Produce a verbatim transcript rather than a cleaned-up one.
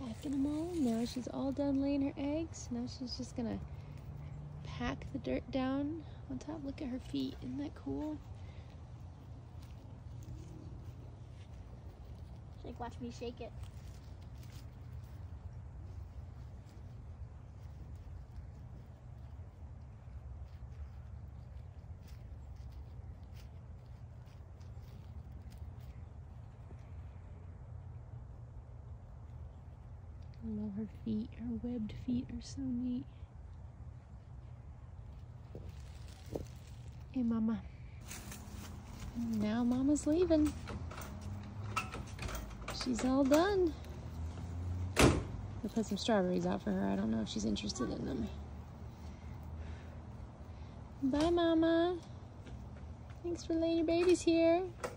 packing them all. Now she's all done laying her eggs. Now she's just gonna pack the dirt down on top. Look at her feet. Isn't that cool? Like, watch me shake it. I love her feet. Her webbed feet are so neat. Hey, Mama. Now Mama's leaving. She's all done. I put some strawberries out for her. I don't know if she's interested in them. Bye, Mama. Thanks for laying your babies here.